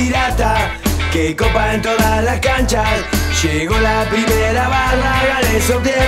pirata que copa en todas las canchas. Llegó la primera barra, gané, sorteé